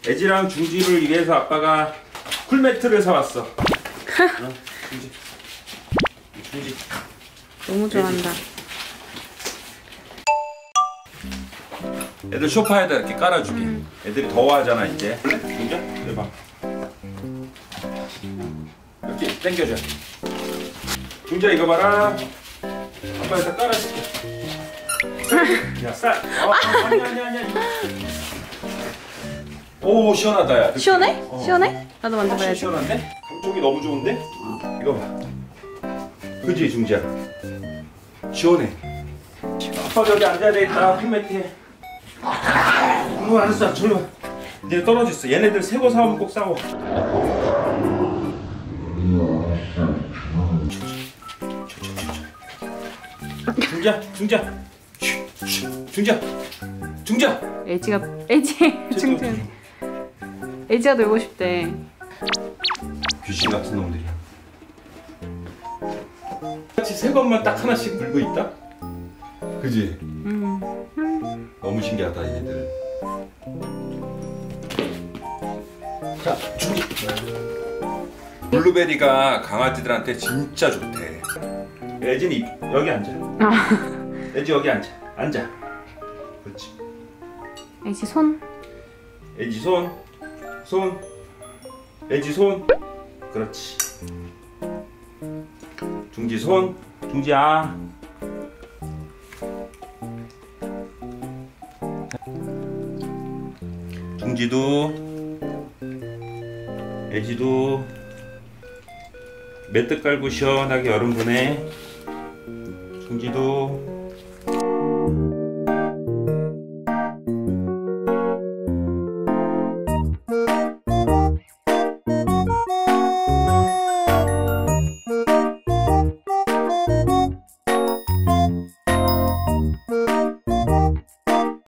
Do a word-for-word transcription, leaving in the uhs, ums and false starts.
애지랑 중지를 위해서 아빠가 쿨매트를 사왔어. 어, 중지. 중지. 너무 좋아한다. 애들 소파에다 이렇게 깔아주게. 음. 애들이 더워하잖아 이제. 중지야? 대박. 이렇게 당겨줘. 중지야 이거 봐라. 아빠 여기다 깔아줄게. 야 쌀. 어, 아니 아니 아니 아니. 오 시원하다 야. 시원해? 어. 시원해? 나도 만져봐야지. 시원한데? 감촉이 너무 좋은데? 이거 봐. 그지 중지야? 시원해. 아빠 여기 앉아야 되겠다. 풀매트에. 어 알았어. 절로 가. 이제 떨어졌어. 얘네들 새 거 사오면 꼭 싸워. 중지야 중지야 중지야 중지야. 애지가 애지 중지. 애지가 놀고 싶대. 귀신 같은 놈들이야. 같이 새 것만 딱 하나씩 물고 있다. 그지? 음. 너무 신기하다 얘네들. 자 중지. 블루베리가 강아지들한테 진짜 좋대. 애진이 여기 앉아. 애지 여기 앉아. 앉아. 그렇지. 애지 손. 애지 손. 손. 애지 손. 그렇지. 중지 손. 중지야. 중지도. 애지도. 매트 깔고 시원하게 여름 보내. 중지도.